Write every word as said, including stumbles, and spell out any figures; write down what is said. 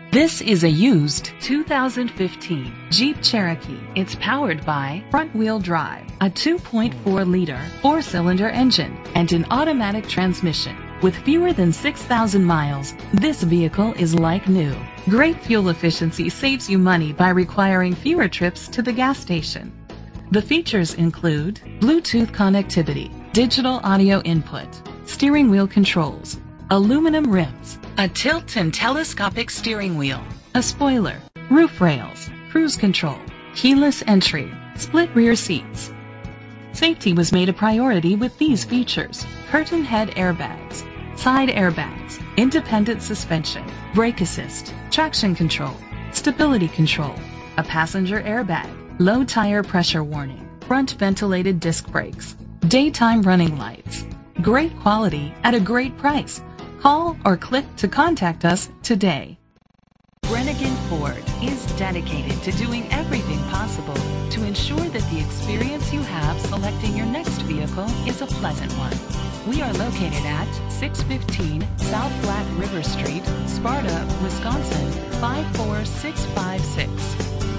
This is a used two thousand fifteen Jeep Cherokee. It's powered by front-wheel drive, a two point four liter four-cylinder engine, and an automatic transmission. With fewer than six thousand miles, this vehicle is like new. Great fuel efficiency saves you money by requiring fewer trips to the gas station. The features include Bluetooth connectivity, digital audio input, steering wheel controls, aluminum rims, a tilt and telescopic steering wheel, a spoiler, roof rails, cruise control, keyless entry, split rear seats. Safety was made a priority with these features: curtain head airbags, side airbags, independent suspension, brake assist, traction control, stability control, a passenger airbag, low tire pressure warning, front ventilated disc brakes, daytime running lights. Great quality at a great price. Call or click to contact us today. Brennigan Ford is dedicated to doing everything possible to ensure that the experience you have selecting your next vehicle is a pleasant one. We are located at six fifteen South Black River Street, Sparta, Wisconsin five four six five six.